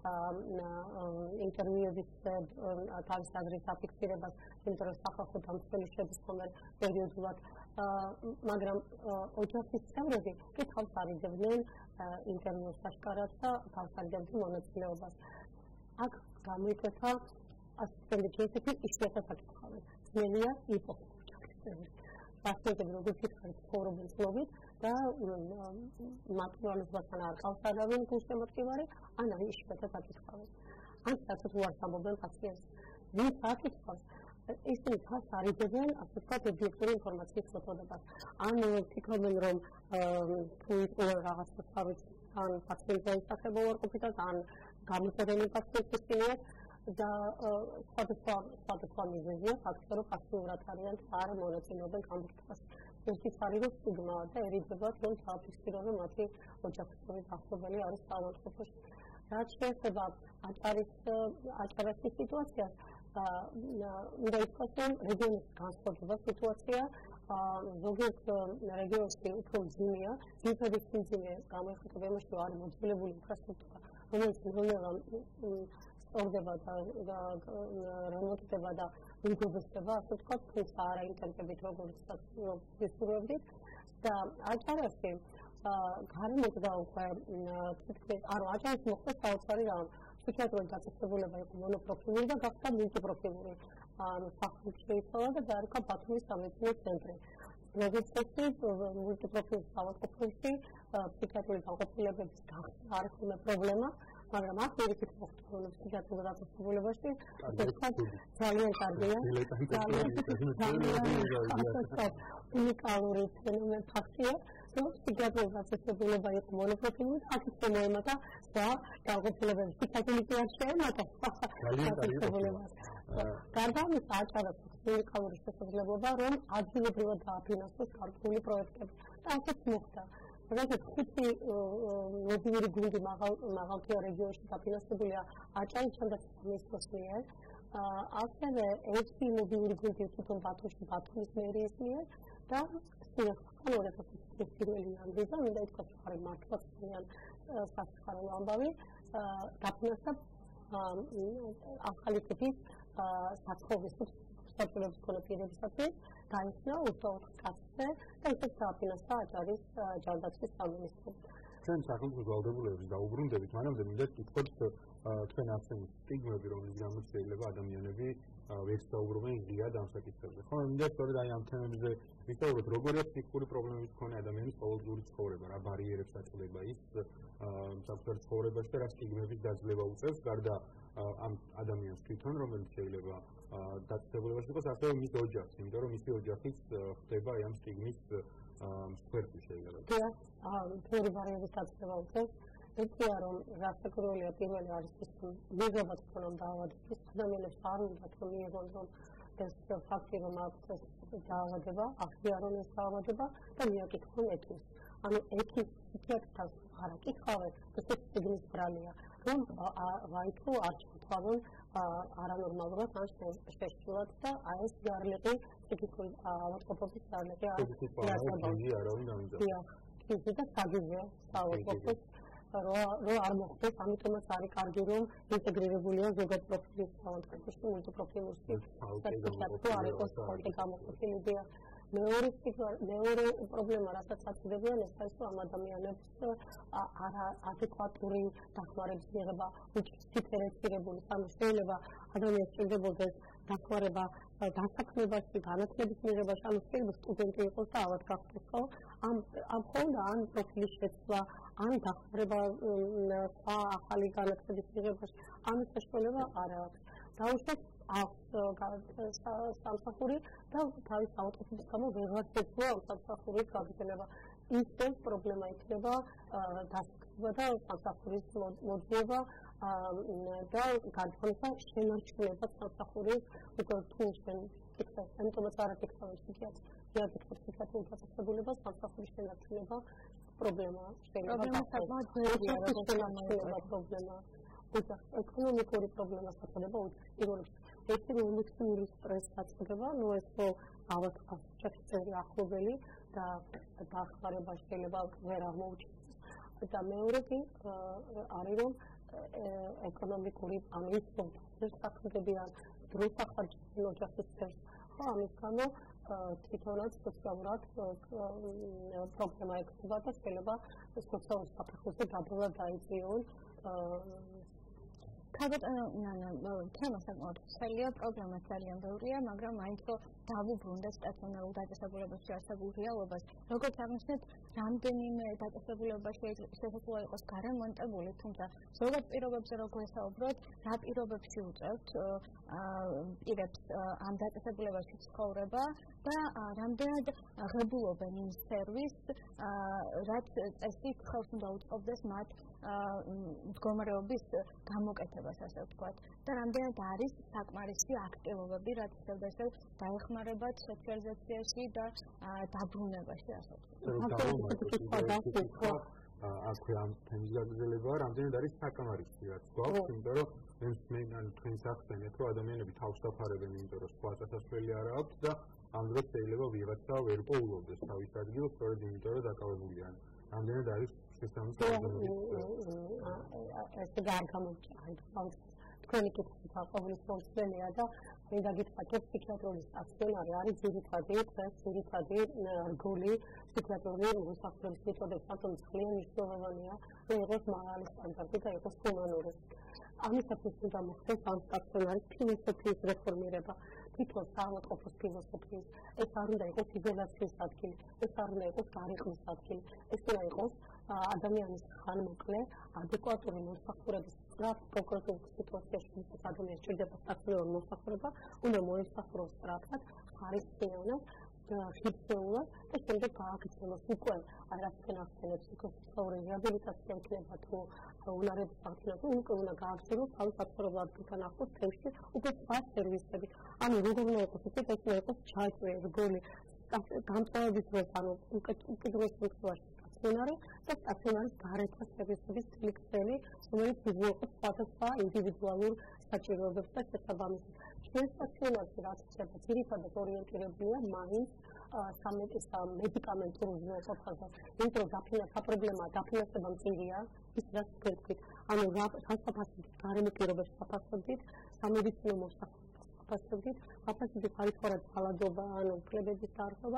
ინტერვიუების თავის აზრის აფიქსირებას, იმიტომ რომ სახალხო დამცველი შედის ხოლმე პერიოდულად, მაგრამ ოჯახის წევრები კი თავს არიდებდნენ ინტერვიუს აშკარად და თავს არიდებდნენ მონაწილეობას. აქ გამოიკვეთა ასეთი ჯგუფი იშვიათად აკითხავენ. ძნელია იყოს ოჯახის წევრი. პაციენტები როგორც იხარით ცხოვრობენ ცნობით და მატერიალიზმასთან არ ყავს არავინ გულშემატკივარი, ან აი იშვიათად აკითხავენ. ან საერთოდ უარს ამბობენ პაციენტს. ვინც აკითხავს, ისინი თავს არიდებენ, ასე ვთქვათ, ობიექტური ინფორმაციის მოწოდებას. ან ფიქრობენ, რომ თუ იყო რაღაცა თავის ან პაციენტის ისახება უარყოფითად, ან გამოწერილი პაციენტის მიერ და სხვადასხვა მიზეზია ფაქტორი, რომ პასიურად არიან არ მონაწილეობენ გამართვაში. ერთის არის რომ სტიგმა და ერიდებათ, რომ თავფიქსირებენ მათი ოჯახის ახლობელი არის საავადმყოფოში. რაც შეეხება აჭარაში სიტუაციას, უნდა ითქვას, რომ რეგიონის განსხვავდება სიტუაცია, ზოგიერთ რეგიონში უფრო მძიმეა, ძირითადი სიმძიმე გამოიხატება იმაში, რომ არის მოძველებული ინფრასტრუქტურა, რომელიც მიღება სწორდება და რემონტდება და ვიგობესდება, ასე ვთქვათ, თუმცა არა ინტენსივობით, როგორც ვისურვებდით და აჭარაში გარემოდგა უკვე თითქმის, ანუ აჭარაში მოხდა საოცარი რამ. ფსიქიატრიული დაწესებულება იყო მონოპროფილური და გახდა მულტიპროფილური. სახლი შეიცვალა და დაერქვა ბათუმის სამედიცინო ცენტრი. როგორც წესი, მულტიპროფილურ საავადმყოფოში ფსიქიატრიული განყოფილებების გახსნა არ ხდება პრობლემა, მაგრამ აქ ერთით მოხდა, რომ ფსიქიატრიულ დაწესებულებაში ძალიან კარგია, უნიკალური ფაქტია, რომ ფსიქიატრიულ დაწესებულება იყო მონოპროფილური, აქ მოემატა და განყოფილებების ფსიქიატრიული არ შეემატა დაწესებულებას. გარდა ამისა, აჭარაში უნიკალური შესაძლებლობა, რომ ადგილობრივად დააფინანსოს გარკვეული პროექტები და ასეც მოხდა. რადგან ხუთი მობილური გუნდი მაღალმთიან რეგიონში დაფინანსებულია აჭარის შემადგენლობის მიერ, ასევე ერთი მობილური გუნდი თვითონ ბათუმში ბათუმის მერიის მიერ და სინახავენ 2020 პირველი იანვრიდან, მინდა ითქვას, რომ მართლაც ძალიან სასიხარულო ამბავი, დაფინანსდა ახალი ტიპის საცხოვრების საწოლების კოლექტივებისათვის დაიხსნა უცხოურ კასზე და ისიც დააფინანსა აჭარის ჯანდაცვის სამინისტრო. ჩვენ სახელმწიფო ვალდებულების დაუბრუნდებით, მანამდე მინდა ვთქვათ თქვენ ახსენეთ სტიგმები, რომლის გამოც შეიძლება ადამიანები ვერ საუბრობენ ღიად ამ საკითხებზე. ხო, მინდა სწორედ აი ამ თემებზე ვისაუბროთ, როგორია ფსიქიკური პრობლემების მქონე ადამიანის ყოველდღიური ცხოვრება, რა ბარიერებს აწყდება ის საკუთარ ცხოვრებაში და რა სტიგმების დაძლევა უწევს, გარდა ამ ადამიანს თვითონ, რომელიც შეიძლება დაწესებულებაში იყოს, ასევე მის ოჯახს, იმიტომ რომ მისი ოჯახიც ხდება ამ სტიგმის მსხვერპლი შეიძლება. ბევრი ბარიერების დაძლევა უწევს. ეცია რომ რასაკურველია პირველი არის ის მიღება თქონამ დაავადების ადამიანებს არ უნდათ რომ მიიღონ რომ ეს ფაქტი რომ აქვს ეს დაავადება, აღიარონ ეს დაავადება და მიაკითხონ ექიმს. ანუ ექიმს ფსიქიატრთან არ აკითხავენ, ეს სტიგმის ბრალია. რომ ვაითო არ ჩათვალონ არანორმალურად ან შეშლილად და აი ეს ჯარლიყი ფსიქიკური ავადმყოფობის ჯარლიყი არის. ის და საგიზეა საავადმყოფოს რო არ მოხდეს, ამიტომაც არის კარგი რომ ინტეგრირებულია ზოგად პროფილის ავადმყოფოში, მულტიპროფილურში და არ იყოს ხოლმე გამოყოფილი. მეორე პრობლემა, რასაც აწვდებიან, ეს არის რომ ამ ადამიანებს ადეკვატური დახმარების მიღება უჩვეულებული. ანუ შეიძლება ადამიანს სჭირდებოდეს დახმარება დასაქმებაში, განათლების მიღებაში, ანუ შეიძლება სტუდენტი იყოს და ავად გახდეს, ხო? ამ ხოლმე ან პროფილის შეცვლა, ან დახმარება სხვა ახალი განათლების მიღებაში, ამის საშუალება არ აქვს. დაუშვათ აქვს სამსახური და თავის ავადმყოფობის გამო ვეღარ შეძლო ამ სამსახურის გაგრძელება. ისე პრობლემა იქნება დასაქმება და სამსახურის მოძიება და გარკვეულება შენარჩუნება სამსახურის უკვე თუ შენ იქნება, ამიტომაც არ აკითხავენ ფსიქიატრს. ფსიქიატრულ დაწესებულებას სამსახურის შენარჩუნება პრობლემაა. პრობლემა საკმაოდ ძლიერი პრობლემაა. ეკონომიკური პრობლემა საქმეება პირველ ერთი ემოციური სტრესი აწყდება, ნუ ეს ავადმყოფობის წევრი ახლობელი და დახმარება შეიძლება ვერ აღმოუჩინოს და მეორე კი არის რომ ეკონომიკური ამის საქმეებიან დროს ახარჯებენ ოჯახის წევრს. ხო, ამის გამო თვითონაც სოციალურად პრობლემა ექნება და შეიძლება სოციალურ საფეხურზე დაბლა დაიწიონ. თემა საკმაოდ ცხელია, პრობლემა ძალიან ბევრია, მაგრამ მაინც რომ დავუბრუნდეთ სტაციონარულ დაწესებულებაში არსებულ რეალობას, როგორც აღნიშნეთ, რამდენიმე დაწესებულება შეიძლება იყოს გარემონტებული, თუმცა ზოგად პირობებზე რო გვესაუბროთ, რა პირობებში უწევთ პირებს ამ დაწესებულებაში ცხოვრება და რამდენად ღებულობენ იმ სერვისს, რაც წესით ხელს უნდა უწყობდეს მათ მდგომარეობის გამოკეთებას, ასე ვთქვათ, და რამდენად არის საკმარისი აქტივობები, რაც შესაძლოა დაეხმარებათ სოციალიზაციაში და დაბრუნებაში, ასე ვთქვათ. აქვე ამ თემის გაგრძელება რამდენად არის საკმარისი, რაც გვაქვს, იმიტომ რომ მე თქვენს ახსენეთ, რომ ადამიანები თავს დაფარებენ, იმიტომ რომ სხვა წასასვლელი არ აქვს და ამ დროს შეიძლება ვიღაცა ვერ პოულობდეს თავის ადგილს, სწორედ იმიტომ რომ დაკავებულია. რამდენად არის შესაბამისი ეს არ გამოჩნდა. თქვენი კითხვა ყოველის მომსვლელია და მე დაგითხრათ, რომ ფსიქიატრული სტაციონარი არის ძირითადი რგოლი ფსიქიატრული მოსახლეობის მეთოდებს, ანუ ძალიან მნიშვნელოვანია, რომ იყოს მაღალი სტანდარტი და იყოს ჰუმანური. ამისათვის უნდა მოხდეს ამ სტაციონარის ფილოსოფიის რეფორმირება. თვითონ საავადმყოფოს ფილოსოფიის, ეს არ უნდა იყოს იზოლაციის ადგილი, ეს არ უნდა იყოს გარიყვის ადგილი, ეს უნდა იყოს ადამიანის ხანმოკლე, ადეკვატური მოსახურების სწრაფ პროგრესულ სიტუაციაში, სადაც ადამიანს ჭირდება სტაციონარული მოსახურება, უნდა მოესახუროს სწრაფად, ხარისხიანად, ხიფსეულად და შემდეგ გააგრძელოს უკვე არაფერს ახსენებს, ფსიქოსოციალური რეაბილიტაცია იქნება თუ უნარების აღდგენა, უკვე უნდა გააგრძელოს თავის საცხოვრებელ ადგილთან ახლოს თემში უკვე სხვა სერვისები. ანუ როგორ უნდა იყოს ეს უნდა იყოს ჩაჭრილი რგოლი გამწვავების დროს, ანუ უკიდურეს ფუნქციაში სტაციონარი და სტაციონარის გარეთა სერვისების წილი, რომელიც მიიღოს სხვადასხვა ინდივიდუალურ საჭიროებებს და შესაბამისად. ჩვენ სტაციონარში რაც ხდება, ძირითადად ორიენტირებულია მაინც მედიკამენტურ უზრუნველყოფაზე. იმიტომ რომ დაფინანსება მწირია, ის რაც თქვით, ანუ საფასებით, გარემო პირობებში საფასებით, სამედიცინო მოსახლეობის საფასებით, საფასებით არის ხარ ძალადობა, ანუ უფლებების დარღვევა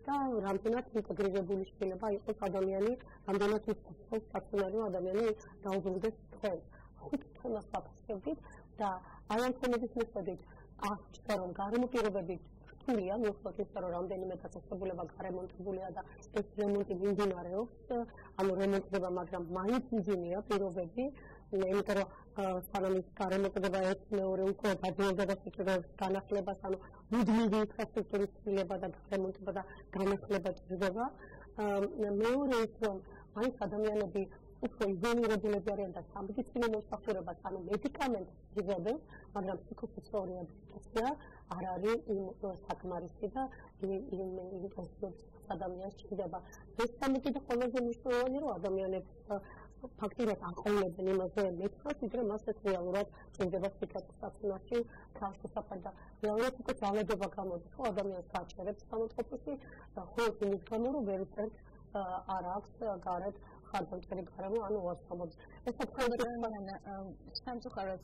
და რამდენად ინტეგრირებული შეიძლება იყოს ადამიანი, რამდენად უცხოს სტაციონარული ადამიანი დაუბრუნდეს თქვენ. 5 თემას ვაფასებდით და აი ამ თემების მიხედვით აღჭრა რომ გარემო პირობები რთულია, მიუხედავად იმისა, რომ რამდენიმე დაწესებულება გარემონტებულია და ეს რემონტი მიმდინარეობს, ანუ რემონტდება, მაგრამ მაინც იძინია პირობები, იმიტომ რომ სანამ ის გარემონტდება ერთ-მეორე უკვე დაძველდა და საჭიროებს განახლებას, ანუ მუდმივი ინფრასტრუქტურის ცვლილება და გარემონტება და განახლება ჭირდება. მეორე ის რომ მაინც ადამიანები უფრო იზოლირებულები არიან და სამედიცინო მოსახურებას, ანუ მედიკამენტებს იღებენ, მაგრამ ფსიქოსოციალური ადაპტაცია არ არის იმ საკმარისი და იმ ადამიანს ჭირდება. ეს სამეთი და ყველაზე მნიშვნელოვანი რომ ადამიანებს ფაქტიურად აყოლებენ იმაზე მეტყველს, ვიდრე მას ეს რეალურად ჭირდება ფსიქოსოციალურ თავშესაფარ და რეალურად უკვე ძალადება გამოდის, ხო ადამიანს გააჩერებს გამოწყობისი და ხოლმე იმის გამო რომ ვერ წერს არ აქვს გარეთ ხარჯამჭერი გარემო, ანუ უარსამოც. ეს თქვენ სამწუხაროდ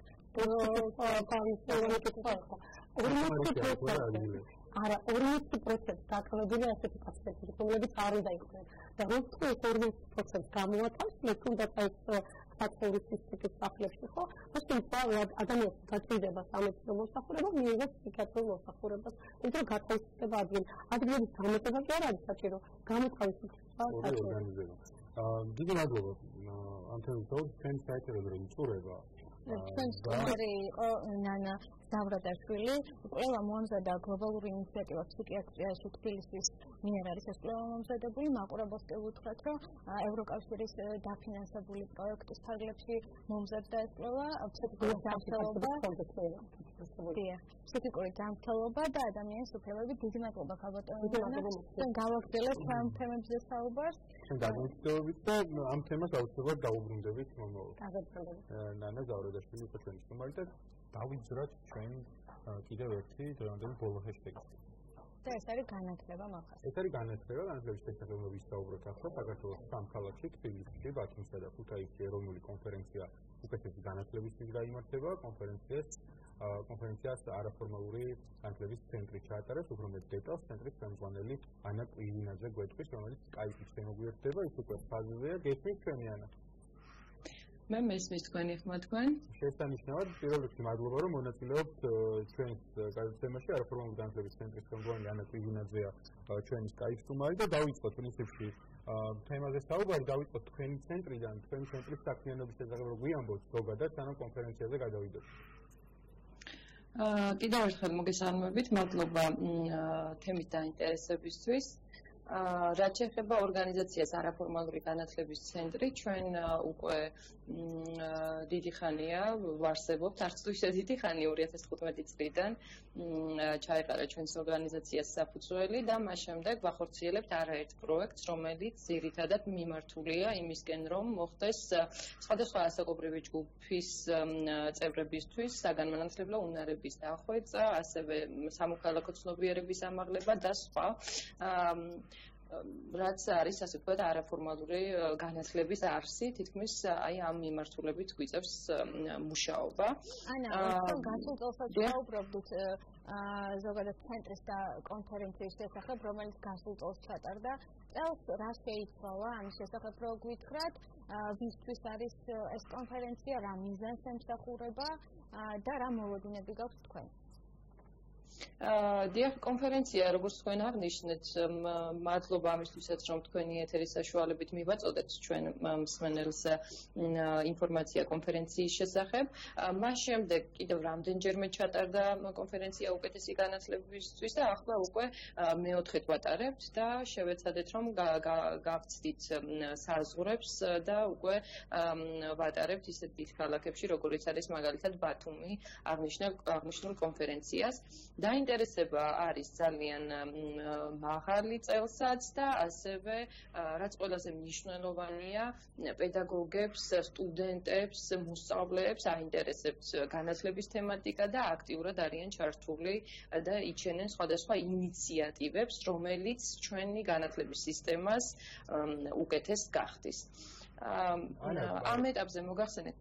არა 40% დაკლებული ასეთი პაციენტები, რომლებიც არ უნდა იყვნენ. და როცა ეს 40% გამოატავს, თუნდაც ეს საწეურის სისტემის სახლებში, ხო? მაშინ ადამიანს გაჭირდება სამედიცინო მოსახურება, მიიღოს ფსიქიატრიულ მოსახურებას, იმიტომ რომ გათავისუფლება ადგილების დამატება კი არ არის საჭირო, გამოთავისუფლება საჭირო. დიდი მადლობა ამ თემაზე, თქვენ საერთოდ რომ იწურება ჩვენ სტუმარი იყო ნანა დავრადაშვილი, კვლევა მომზადა გლობალური ინიციატივა ფსიქიატრიაში თბილისის მიერ არის ეს კვლევა მომზადებული, მაყურებელს კი ვუთხრათ, რომ ევროკავშირის დაფინანსებული პროექტის ფარგლებში მომზადდა ეს კვლევა, ფსიქიკური ჯანმრთელობა და ადამიანის უფლებები. დიდი მადლობა ქალბატონო. ჩვენ გავაგრძელებთ ამ თემებზე საუბარს. ჩვენ გადავწყვეტებით და ამ თემას აუცილებლად დაუბრუნდებით მომავალ. ნანა დავრადაშვილი იყო ჩვენი სტუმარი და დავიძრათ ჩვენ კიდევ ერთი დღევანდელი ბოლო ჰეშტეგი. და ეს არის განათლება מחר. ეს არის განათლება, განათლების შესახებ ვისაუბროთ ახლა საქართველოს სამ ქალაქში, თბილისში, ბათუმსა და ქუთაისში ეროვნული კონფერენცია უკეთესი განათლებისთვის გაიმართება. კონფერენციას არაფორმალური განათლების ცენტრი ჩაატარებს, უფრო მეტ დეტალს ცენტრის ხელმძღვანელი ანა კვირინაძე გვეტყვის, რომელიც სკაიპით შემოგვიერთდება, ის უკვე ფაზზეა, გესმის ჩვენი ანა. მე მესმის თქვენი ხმა თქვენ. შესანიშნავად პირველ რიგში მადლობა რომ მონაწილეობთ ჩვენს გადაცემაში არაფორმალური განათლების ცენტრის ხელმძღვანელი ანა კვირინაძეა ჩვენი სკაიპ სტუმარი და დავიწყოთ პრინციპში თემაზე საუბარი, დავიწყოთ თქვენი ცენტრიდან, თქვენი ცენტრის საქმიანობის შესახებ რომ გვიამბოთ ზოგადად, სანამ კონფერენციაზე გადავიდეთ. კიდევ ერთხელ მოგესალმებით, მადლობა თემის დაინტერესებისთვის. რაც შეეხება ორგანიზაციას არაფორმალური განათლების ცენტრი, ჩვენ უკვე დიდი ხანია ვარსებობთ, არც თუ ისე დიდი ხანი 2015 წლიდან ჩაეყარა ჩვენს ორგანიზაციას საფუძველი და მას შემდეგ ვახორციელებთ არაერთ პროექტს, რომელიც ძირითადად მიმართულია იმისკენ, რომ მოხდეს სხვადასხვა ასაკობრივი ჯგუფის წევრებისთვის საგანმანათლებლო უნარების დახვეწა, ასევე სამოქალაქო ცნობიერების ამაღლება და სხვა. რაც არის ასე ვთქვათ არაფორმალური განათლების არსი, თითქმის აი ამ მიმართულებით გვიწევს მუშაობა. ანა, გასულ წელსაც საუბრობდით ზოგადად ცენტრის და კონფერენციის შესახებ, რომელიც გასულ წელს ჩატარდა. წელს რა შეიცვალა ამის შესახებ რო გვითხრათ, ვისთვის არის ეს კონფერენცია, რა მიზანს ემსახურება და რა მოლოდინები გაქვთ თქვენ? დიახ, კონფერენცია, როგორც თქვენ აღნიშნეთ, მადლობა ამისთვისაც, რომ თქვენი ეთერის საშუალებით მივაწოდეთ ჩვენ მსმენელს ინფორმაცია კონფერენციის შესახებ. მას შემდეგ კიდევ რამდენჯერმე ჩატარდა კონფერენცია უკეთესი განათლებისთვის და ახლა უკვე მეოთხედ ვატარებთ და შევეცადეთ, რომ გავცდით საზღვრებს და უკვე ვატარებთ ისეთ დიდ ქალაქებში, როგორიც არის მაგალითად ბათუმი აღნიშნულ კონფერენციას. დაინტერესება არის ძალიან მაღალი წელსაც და ასევე რაც ყველაზე მნიშვნელოვანია პედაგოგებს, სტუდენტებს, მოსწავლეებს აინტერესებთ განათლების თემატიკა და აქტიურად არიან ჩართული და იჩენენ სხვადასხვა ინიციატივებს, რომელიც ჩვენი განათლების სისტემას უკეთეს გახდის. ამ ეტაპზე მოგახსენეთ, დიახ?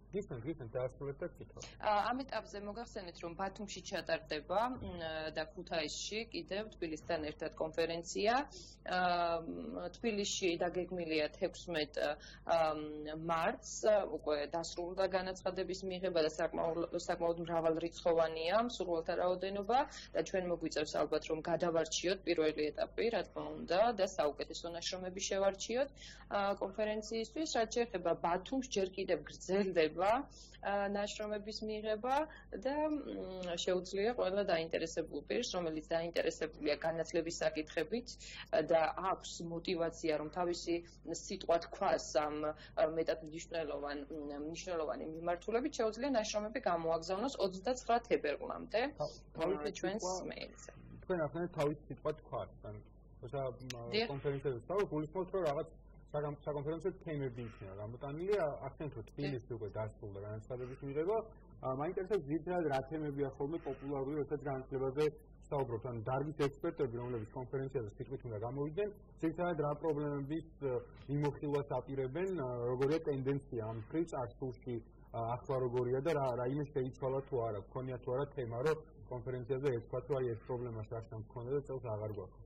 გისმენთ დაასრულეთ და კითხვა. ამ ეტაპზე მოგახსენეთ, რომ ბათუმში ჩატარდება და ქუთაისში კიდევ თბილისთან ერთად კონფერენცია. თბილისში დაგეგმილია 16 მარტს, უკვე დასრულდა განაცხადების მიღება და საკმაოდ მრავალრიცხოვანია მსურველთა რაოდენობა და ჩვენ მოგვიწევს ალბათ რომ გადავარჩიოთ პირველი ეტაპი, რა თქმა უნდა, და საუკეთესო ნაშრომები შევარჩიოთ კონფერენციისთვის, რაც შეეხება ბათუმს ჯერ კიდევ გრძელდება ნაშრომების მიღება და შეუძლია ყველა დაინტერესებულ პირს, რომელიც დაინტერესებულია განათლების საკითხებით და აქვს мотивация, რომ თავისი სიტყვა თქვას ამ მეტად მნიშვნელოვანი მიმართულებით, შეუძლია ნაშრომები გამოაგზავნოს 29 თებერვლამდე ჩვენს მეილზე. თქვენ ახლა თავისი სიტყვა თქვას, ან კონფერენციაზე გულისხმობთ, რომ რაღაც საკონფერენციო თემები იქნება გამოტანილი, აქცენტ რომ თბილისში უკვე დასრულდა განაცხადების მიღება. მაინტერესებს ძირითადად რა თემებია ხოლმე პოპულარული, როდესაც განათლებაზე ვსაუბრობთ, ან დარგის ექსპერტები, რომლებიც კონფერენციაზე სიტყვით უნდა გამოვიდნენ, ძირითადად რა პრობლემების მიმოხილვას აპირებენ, როგორია ტენდენცია ამ მხრივ წარსულში, ახლა როგორია და რა იმის შეიცვალა თუ არა, გქონია თუ არა თემა, რომ კონფერენციაზე ეთქვათ, რომ აი ეს პრობლემა შარშან მქონდა და წელს აღარ გვაქვს.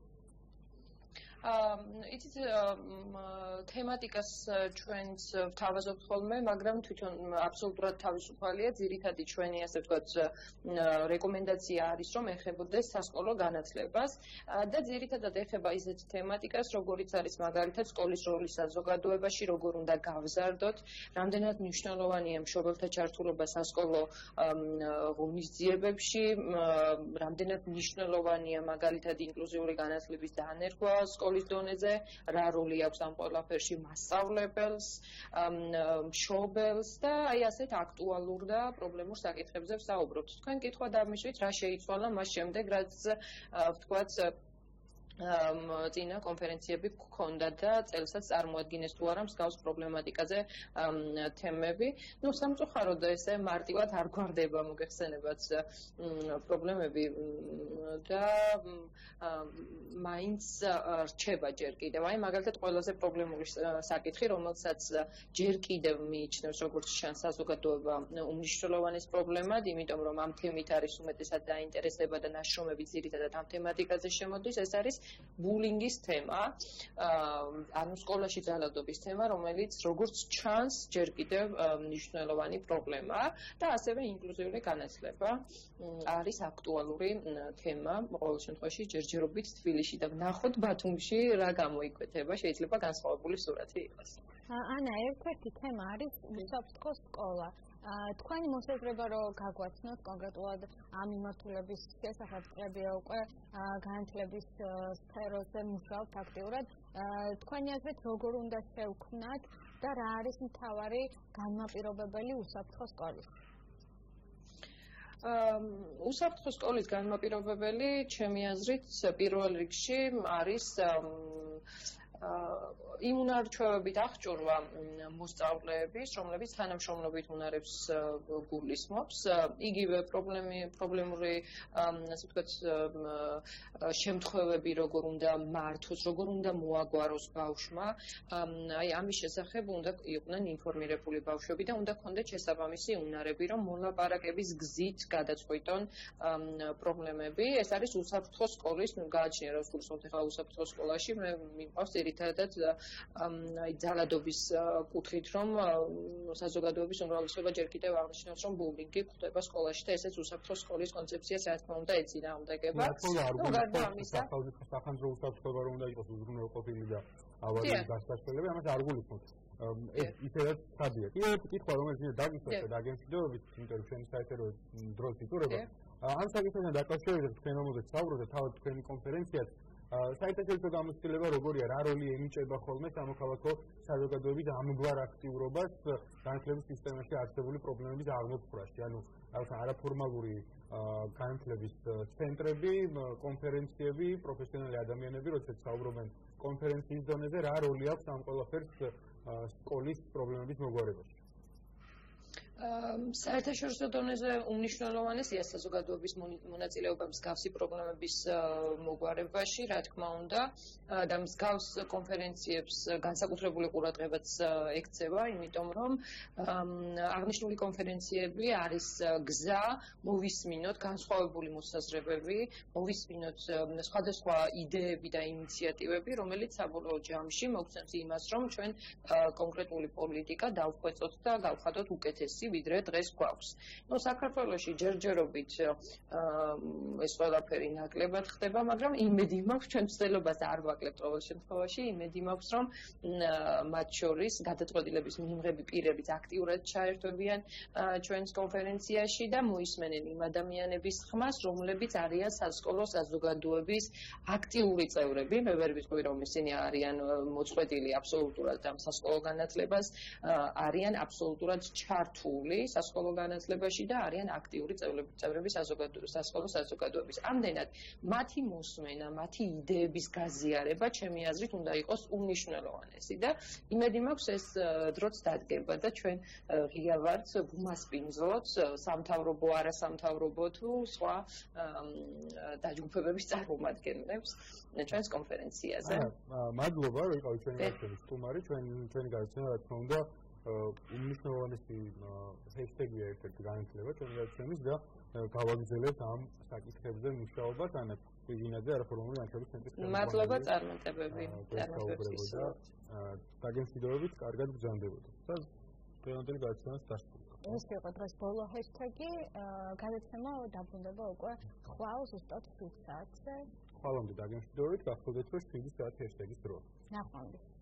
იცით თემატიკას ჩვენც ვთავაზობთ ხოლმე, მაგრამ თვითონ აბსოლუტურად თავისუფალია, ძირითადი ჩვენი ასე ვთქვათ რეკომენდაცია არის, რომ ეხებოდეს სასკოლო განათლებას და ძირითადად ეხება ისეთ თემატიკას, როგორიც არის მაგალითად სკოლის როლი საზოგადოებაში, როგორ უნდა გავზარდოთ, რამდენად მნიშვნელოვანია მშობელთა ჩართულობა სასკოლო ღონისძიებებში, რამდენად მნიშვნელოვანია მაგალითად ინკლუზიური განათლების დანერგვა სკოლის დონეზე, რა როლი აქვს ამ ყველაფერში მასწავლებელს, მშობელს და აი ასეთ აქტუალურ და პრობლემურ საკითხებზე ვსაუბრობთ. თქვენ კითხვა დამისვით, რა შეიცვალა მას შემდეგ, რაც ვთქვათ წინა კონფერენციები გქონდა და წელსაც წარმოადგინეს თუ არა მსგავს პრობლემატიკაზე თემები. სამწუხაროდ ესე მარტივად არ გვარდება მოგეხსენებათ პრობლემები და მაინც რჩება ჯერ კიდევ. აი მაგალითად ყველაზე პრობლემური საკითხი, რომელსაც ჯერ კიდევ მიიჩნევს როგორც შანს საზოგადოება უმნიშვნელოვანეს პრობლემად, იმიტომ რომ ამ თემით არის უმეტესად დაინტერესება და ნაშრომები ძირითადად ამ თემატიკაზე შემოდის, ეს არის ბულინგის თემა, ანუ სკოლაში ძალადობის თემა, რომელიც როგორც ჩანს ჯერ კიდევ მნიშვნელოვანი პრობლემაა და ასევე ინკლუზიური განათლება არის აქტუალური თემა, ყოველ შემთხვევაში ჯერჯერობით თბილისში და ვნახოთ ბათუმში რა გამოიკვეთება, შეიძლება განსხვავებული სურათი იყოს. ანა, ერთ-ერთი თემა არის უსაფრთხო სკოლა. თქვენი მოსაზრება რომ გაგვაცნოთ კონკრეტულად ამ მიმართულების შესახებ წლებია უკვე განათლების სფეროზე მუშაობთ აქტიურად. თქვენი აზრით როგორ უნდა შევქმნათ და რა არის მთავარი განმაპირობებელი უსაფრთხო სკოლის? უსაფრთხო სკოლის განმაპირობებელი, ჩემი აზრით, პირველ რიგში არის იმუნარჩევებით აღჭურვა მოსწავლეების, რომლებიც თანამშრომლობით უნარებს გულისხმობს. იგივე პრობლემური, ასე ვთქვათ, შემთხვევები, როგორ უნდა მართოს, როგორ უნდა მოაგვაროს ბავშვმა. აი ამის შესახებ უნდა იყვნენ ინფორმირებული ბავშვები და უნდა ჰქონდეთ შესაბამისი უნარები, რომ მოლაპარაკების გზით გადაწყვიტონ პრობლემები. ეს არის უსაფრთხო სკოლის, გააჩნია რა ვსულსოთ ახლა უსაფრთხო სკოლაში, მე მიყვავს ერთადად აი ძალადობის კუთხით, რომ საზოგადოების უმრავლესობა ჯერ კიდევ აღნიშნავს, რომ ბულინგი ხდება სკოლაში და ესეც უსაფრთხო სკოლის კონცეფციას რა თქმა უნდა ეწინააღმდეგება. გარდა ამისა, სახანძრო უსაფრთხოება რომ უნდა იყოს უზრუნველყოფილი და ავარიის გასაშლელი, ამას არ გულისხმობთ. ისედაც ხადია. ერთ კითხვა, რომელიც დაგისვათ და დაგემშვიდობებით, იმიტომ რომ ჩვენი საერთო დროს იტურება. ამ საკითხთან დაკავშირებით თქვენ რომელზეც საუბრობთ, თავად თქვენი კონფერენციაც საერთაშორისო გამოცდილება როგორია, რა როლი ენიჭება ხოლმე სამოქალაქო საზოგადოების ამგვარ აქტიურობას განათლების სისტემაში არსებული პრობლემების აღმოფხვრაში, ანუ არაფორმალური განათლების ცენტრები, კონფერენციები, პროფესიონალი ადამიანები, როდესაც საუბრობენ კონფერენციის დონეზე, რა როლი აქვს ამ ყველაფერს სკოლის პრობლემების მოგვარებაში? საერთაშორისო დონეზე უმნიშვნელოვანესია საზოგადოების მონაწილეობა მსგავსი პრობლემების მოგვარებაში, რა თქმა უნდა, და მსგავს კონფერენციებს განსაკუთრებული ყურადღებაც ექცევა, იმიტომ რომ აღნიშნული კონფერენციები არის გზა მოვისმინოთ განსხვავებული მოსაზრებები, მოვისმინოთ სხვადასხვა იდეები და ინიციატივები, რომელიც საბოლოო ჯამში მოგცემს იმას, რომ ჩვენ კონკრეტული პოლიტიკა დავხვეწოთ და გავხადოთ უკეთესი ვიდრე დღეს გვაქვს. ნუ საქართველოში ჯერჯერობით ეს ყველაფერი ნაკლებად ხდება, მაგრამ იმედი მაქვს ჩვენ ცდილობას არ ვაკლებთ ყოველ შემთხვევაში, იმედი მაქვს რომ მათ შორის გადაწყვეტილების მიმღები პირებიც აქტიურად ჩაერთვებიან ჩვენს კონფერენციაში და მოისმენენ იმ ადამიანების ხმას, რომლებიც არიან სასკოლო საზოგადოების აქტიური წევრები. მე ვერ ვიტყვი რომ ისინი არიან მოწყვეტილი აბსოლუტურად ამ სასკოლო განათლებას, არიან აბსოლუტურად ჩართული სასკოლო განათლებაში და არიან აქტიური წევრები სასკოლო საზოგადოების. ამდენად მათი მოსმენა, მათი იდეების გაზიარება, ჩემი აზრით, უნდა იყოს უმნიშვნელოვანესი და იმედი მაქვს ეს დროც დადგება და ჩვენ ღია ვართ გუმასპინძლოთ სამთავრობო, არასამთავრობო თუ სხვა დაჯგუფებების წარმომადგენლებს ჩვენს კონფერენციაზე. მადლობა, რომ იყავით ჩვენი გასწევრის სტუმარი, ჩვენი გაიცემა, რა თქმა უნდა, უმნიშვნელოვანესი ჰეშტეგია ერთ-ერთი განათლება ჩვენი გაიცემის და გავაგრძელებთ ამ საკითხებზე მუშაობას, ანაც ვიგინაძე არაფორმალური განათლების ცენტრის ხელმძღვანელი. მადლობა წარმატებები. დაგემშვიდობებით, კარგად ბრძანდებოდეთ. და დღევანდელი გადაცემაც დასრულდა. ეს იყო დღეს ბოლო ჰეშტეგი, გადაცემა დაბრუნდება უკვე ხვალ ზუსტად 7 საათზე. ხვალამდე დაგემშვიდობებით, გახსოვდეთ, რომ 7 საათი ჰეშტეგის დრო. ნახვამდის.